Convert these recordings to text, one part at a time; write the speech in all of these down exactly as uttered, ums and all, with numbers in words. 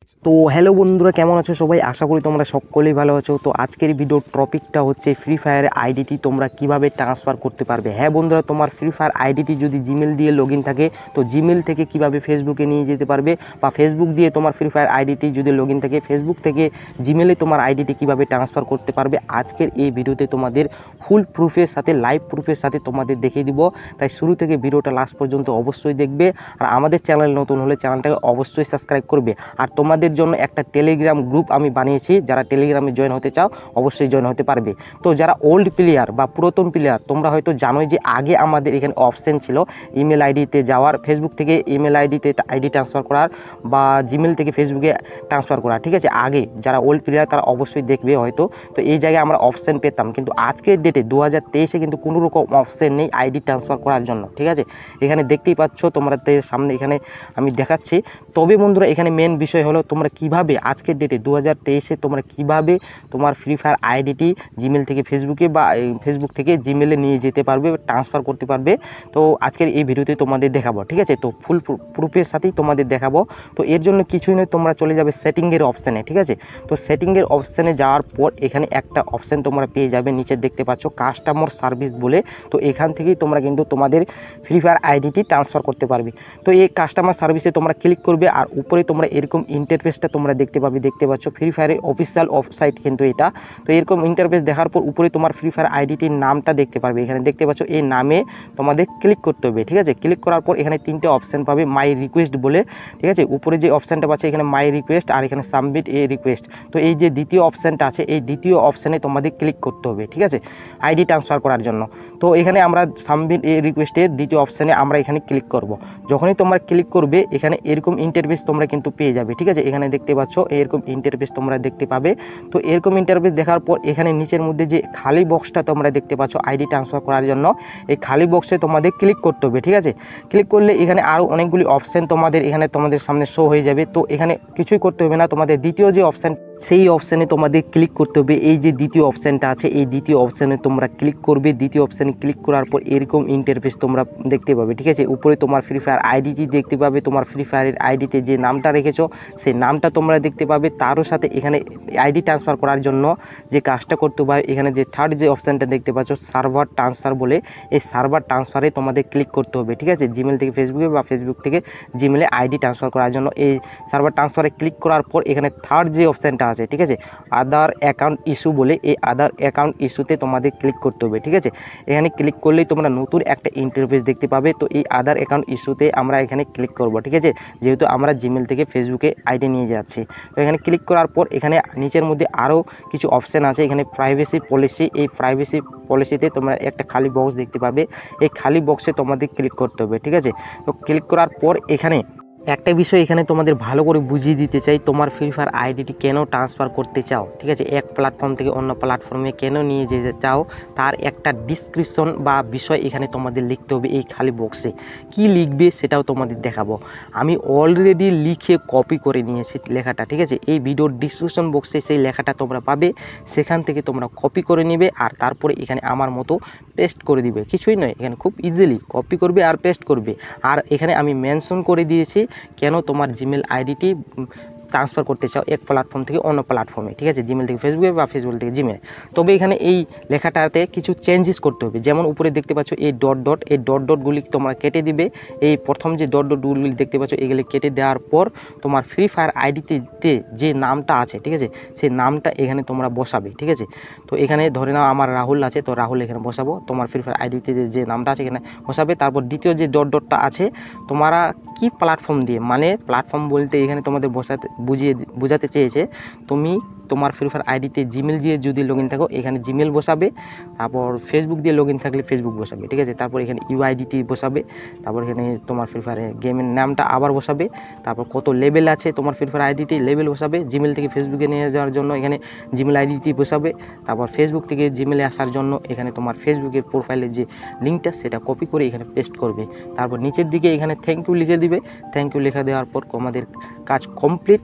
তো হ্যালো বন্ধুরা, কেমন আছো সবাই? আশা করি তোমরা সকলেই ভালো আছো। তো আজকের ভিডিওর টপিকটা হচ্ছে ফ্রি ফায়ারের আইডিটি তোমরা কিভাবে ট্রান্সফার করতে পারবে। হ্যাঁ বন্ধুরা, তোমার ফ্রি ফায়ার আইডিটি যদি জিমেল দিয়ে লগ ইন থাকে তো জিমেল থেকে কিভাবে ফেসবুকে নিয়ে যেতে পারবে, বা ফেসবুক দিয়ে তোমার ফ্রি ফায়ার আইডিটি যদি লগ ইন থাকে ফেসবুক থেকে জিমেলে তোমার আইডিটি কিভাবে ট্রান্সফার করতে পারবে, আজকের এই ভিডিওতে তোমাদের ফুল প্রুফের সাথে লাইভ প্রুফের সাথে তোমাদের দেখিয়ে দিব। তাই শুরু থেকে ভিডিওটা লাস্ট পর্যন্ত অবশ্যই দেখবে। আর আমাদের চ্যানেল নতুন হলে চ্যানেলটাকে অবশ্যই সাবস্ক্রাইব করবে। আর তোমাদের জন্য একটা টেলিগ্রাম গ্রুপ আমি বানিয়েছি, যারা টেলিগ্রামে জয়েন হতে চাও অবশ্যই জয়েন হতে পারবে। তো যারা ওল্ড প্লেয়ার বা পুরাতন প্লেয়ার, তোমরা হয়তো জানোই যে আগে আমাদের এখানে অপশন ছিল ইমেল আইডিতে যাওয়ার, ফেসবুক থেকে ইমেল আইডিতে আইডি ট্রান্সফার করার, বা জিমেল থেকে ফেসবুকে ট্রান্সফার করা। ঠিক আছে, আগে যারা ওল্ড প্লেয়ার তারা অবশ্যই দেখবে হয়তো। তো এই জায়গায় আমরা অপশন পেতাম, কিন্তু আজকের ডেটে দু হাজার তেইশে কিন্তু কোনো রকম অপশন নেই আইডি ট্রান্সফার করার জন্য। ঠিক আছে, এখানে দেখতেই পাচ্ছ তোমরা সামনে, এখানে আমি দেখাচ্ছি। তবে বন্ধুরা, এখানে মেন বিষয় হলো তোমরা কিভাবে আজকের ডেটে দু হাজার তেইশে তোমরা কিভাবে তোমার ফ্রি ফায়ার আইডিটি জিমেল থেকে ফেসবুকে বা ফেসবুক থেকে জিমেলে নিয়ে যেতে পারবে, ট্রান্সফার করতে পারবে। তো আজকের এই ভিডিওতে তোমাদের দেখাবো। ঠিক আছে, তো ফুল প্রুফের সাথেই তোমাদের দেখাবো। তো এর জন্য কিছুই নয়, তোমরা চলে যাবে সেটিংয়ের অপশানে। ঠিক আছে, তো সেটিংয়ের অপশানে যাওয়ার পর এখানে একটা অপশান তোমরা পেয়ে যাবে, নিচে দেখতে পাচ্ছ কাস্টমার সার্ভিস বলে। তো এখান থেকেই তোমরা কিন্তু তোমাদের ফ্রি ফায়ার আইডিটি ট্রান্সফার করতে পারবে। তো এই কাস্টমার সার্ভিসে তোমরা ক্লিক করবে, আর উপরে তোমরা এরকম ইন্টারফেসটা তোমরা দেখতে পাবে। দেখতে পাচ্ছ ফ্রি ফায়ারের অফিসিয়াল ওয়েবসাইট কিন্তু এটা। তো এরকম ইন্টারফেস দেখার পর উপরে তোমার ফ্রি ফায়ার আইডিটির নামটা দেখতে পারবে। এখানে দেখতে পাচ্ছ এই নামে তোমাদের ক্লিক করতে হবে। ঠিক আছে, ক্লিক করার পর এখানে তিনটে অপশান পাবে মাই রিকোয়েস্ট বলে। ঠিক আছে, উপরে যে অপশানটা পাচ্ছে এখানে মাই রিকোয়েস্ট, আর এখানে সাবমিট এ রিকোয়েস্ট। তো এই যে দ্বিতীয় অপশানটা আছে, এই দ্বিতীয় অপশানে তোমাদের ক্লিক করতে হবে। ঠিক আছে, আইডি ট্রান্সফার করার জন্য। তো এখানে আমরা সাবমিট এ রিকোয়েস্টের দ্বিতীয় অপশানে আমরা এখানে ক্লিক করব। যখনই তোমরা ক্লিক করবে এখানে এরকম ইন্টারফেস তোমরা কিন্তু পেয়ে যাবে। ঠিক আছে, এখানে দেখতে পাচ্ছ এরকম ইন্টারফেস তোমরা দেখতে পাবে। তো এরকম ইন্টারফেস দেখার পর এখানে নিচের মধ্যে যে খালি বক্সটা তোমরা দেখতে পাচ্ছ আইডি ট্রান্সফার করার জন্য, এই খালি বক্সে তোমাদের ক্লিক করতে হবে। ঠিক আছে, ক্লিক করলে এখানে আরও অনেকগুলি অপশান তোমাদের এখানে তোমাদের সামনে শো হয়ে যাবে। তো এখানে কিছুই করতে হবে না, তোমাদের দ্বিতীয় যে অপশান সেই অপশানে তোমাদের ক্লিক করতে হবে। এই যে দ্বিতীয় অপশানটা আছে এই দ্বিতীয় অপশানে তোমরা ক্লিক করবে। দ্বিতীয় অপশানে ক্লিক করার পর এরকম ইন্টারফেস তোমরা দেখতে পাবে। ঠিক আছে, উপরে তোমার ফ্রি ফায়ার আইডিটি দেখতে পাবে, তোমার ফ্রি ফায়ারের আইডিতে যে নামটা রেখেছো সেই নামটা তোমরা দেখতে পাবে। তারও সাথে এখানে আইডি ট্রান্সফার করার জন্য যে কাজটা করতে হবে, এখানে যে থার্ড যে অপশানটা দেখতে পাচ্ছ সার্ভার ট্রান্সফার বলে, এই সার্ভার ট্রান্সফারে তোমাদের ক্লিক করতে হবে। ঠিক আছে, জিমেল থেকে ফেসবুকে বা ফেসবুক থেকে জিমেলে আইডি ট্রান্সফার করার জন্য এই সার্ভার ট্রান্সফারে ক্লিক করার পর এখানে থার্ড যে অপশানটা আছে, ঠিক আছে, আদার অ্যাকাউন্ট ইস্যু বলে, এই আদার অ্যাকাউন্ট ইস্যুতে তোমাদের ক্লিক করতে হবে। ঠিক আছে, এখানে ক্লিক করলেই তোমরা নতুন একটা ইন্টারফেস দেখতে পাবে। তো এই আদার অ্যাকাউন্ট ইস্যুতে আমরা এখানে ক্লিক করব। ঠিক আছে, যেহেতু আমরা জিমেল থেকে ফেসবুকে আইডি নিয়ে যাচ্ছি। তো এখানে ক্লিক করার পর এখানে নিচের মধ্যে আরও কিছু অপশান আছে, এখানে প্রাইভেসি পলিসি, এই প্রাইভেসি পলিসিতে তোমরা একটা খালি বক্স দেখতে পাবে। এই খালি বক্সে তোমাদের ক্লিক করতে হবে। ঠিক আছে, তো ক্লিক করার পর এখানে একটা বিষয় এখানে তোমাদের ভালো করে বুঝিয়ে দিতে চাই, তোমার ফ্রি ফায়ার আইডিটি কেন ট্রান্সফার করতে চাও। ঠিক আছে, এক প্ল্যাটফর্ম থেকে অন্য প্ল্যাটফর্মে কেন নিয়ে যেতে চাও তার একটা ডিসক্রিপশন বা বিষয় এখানে তোমাদের লিখতে হবে। এই খালি বক্সে কি লিখবে সেটাও তোমাদের দেখাবো। আমি অলরেডি লিখে কপি করে নিয়েছি লেখাটা। ঠিক আছে, এই ভিডিওর ডিসক্রিপশন বক্সে সেই লেখাটা তোমরা পাবে, সেখান থেকে তোমরা কপি করে নেবে আর তারপরে এখানে আমার মতো পেস্ট করে দিবে। কিছুই নয়, এখানে খুব ইজিলি কপি করবে আর পেস্ট করবে। আর এখানে আমি মেনশন করে দিয়েছি কেন তোমার জিমেল আইডিটি ট্রান্সফার করতে চাও এক প্ল্যাটফর্ম থেকে অন্য প্ল্যাটফর্মে। ঠিক আছে, জিমেল থেকে ফেসবুকে বা ফেসবুক থেকে জিমেল। তবে এখানে এই লেখাটাতে কিছু চেঞ্জেস করতে হবে। যেমন উপরে দেখতে পাচ্ছ এই ডট ডট, এই ডট ডটগুলি তোমরা কেটে দিবে। এই প্রথম যে ডট ডটগুলি দেখতে পাচ্ছ এগুলি কেটে দেওয়ার পর তোমার ফ্রি ফায়ার আইডিতে যে নামটা আছে, ঠিক আছে, সেই নামটা এখানে তোমরা বসাবে। ঠিক আছে, তো এখানে ধরে নাও আমার রাহুল আছে, তো রাহুল এখানে বসাবো। তোমার ফ্রি ফায়ার আইডিতে যে নামটা আছে এখানে বসাবে। তারপর দ্বিতীয় যে ডট ডটটা আছে তোমরা কি প্ল্যাটফর্ম দিয়ে, মানে প্ল্যাটফর্ম বলতে এখানে তোমাদের বসাতে বুঝিয়ে বোঝাতে চেয়েছে তুমি তোমার ফ্রি ফায়ার আইডিতে জিমেল দিয়ে যদি লগ ইন থাকো এখানে জিমেল বসাবে, তারপর ফেসবুক দিয়ে লগ ইন থাকলে ফেসবুক বসাবে। ঠিক আছে, তারপর এখানে ইউআইডিটি বসাবে, তারপর এখানে তোমার ফ্রি ফায়ারের গেমের নামটা আবার বসাবে, তারপর কত লেভেল আছে তোমার ফ্রি ফায়ার আইডিটি লেভেল বসাবে। জিমেল থেকে ফেসবুকে নিয়ে যাওয়ার জন্য এখানে জিমেল আইডিটি বসাবে, তারপর ফেসবুক থেকে জিমেলে আসার জন্য এখানে তোমার ফেসবুকের প্রোফাইলের যে লিঙ্কটা সেটা কপি করে এখানে পেস্ট করবে। তারপর নিচের দিকে এখানে থ্যাংক ইউ লিখে দিবে। থ্যাংক ইউ লেখা দেওয়ার পর আমাদের কাজ কমপ্লিট।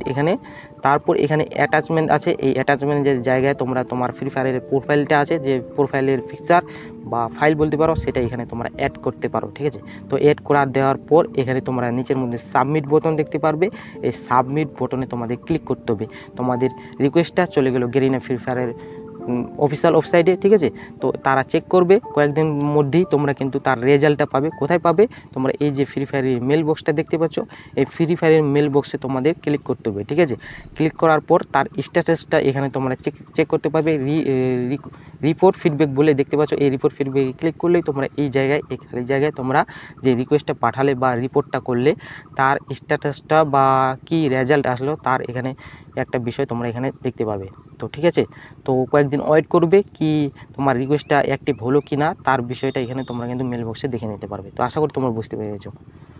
এখানে। তারপর এখানে অ্যাটাচমেন্ট আছে, এই অ্যাটাচমেন্টের জায়গায় তোমরা তোমার ফ্রি ফায়ারের প্রোফাইলটা আছে, যে প্রোফাইলের পিকচার বা ফাইল বলতে পারো, সেটা এখানে তোমরা অ্যাড করতে পারো। ঠিক আছে, তো অ্যাড করার দেওয়ার পর এখানে তোমরা নিচের মধ্যে সাবমিট বোতাম দেখতে পারবে। এই সাবমিট বোতামে তোমাদের ক্লিক করতে হবে। তোমাদের রিকোয়েস্টটা চলে গেল গেরিনা ফ্রি ফায়ারের অফিসিয়াল ওয়েবসাইটে। ঠিক আছে, তো তারা চেক করবে, কয়েকদিন মধ্যেই তোমরা কিন্তু তার রেজাল্টটা পাবে। কোথায় পাবে? তোমরা এই যে ফ্রি ফায়ারের মেল বক্সটা দেখতে পাচ্ছ, এই ফ্রি ফায়ারের মেল বক্সে তোমাদের ক্লিক করতে হবে। ঠিক আছে, ক্লিক করার পর তার স্ট্যাটাসটা এখানে তোমরা চেক চেক করতে পারবে। রিপোর্ট ফিডব্যাক বলে দেখতে পাচ্ছ, এই রিপোর্ট ফিডব্যাকে ক্লিক করলেই তোমরা এই জায়গায় এই খালি জায়গায় তোমরা যে রিকোয়েস্টটা পাঠালে বা রিপোর্টটা করলে তার স্ট্যাটাসটা বা কি রেজাল্ট আসলো তার এখানে একটা বিষয় তোমরা এখানে দেখতে পাবে। তো ঠিক আছে, তো কয়েকদিন ওয়েট করবে কি তোমার রিকোয়েস্টটা অ্যাক্টিভ হলো কি না, তার বিষয়টা এখানে তোমরা কিন্তু মেল বক্সে দেখে নিতে পারবে। তো আশা করি তোমরা বুঝতে পেরেছো।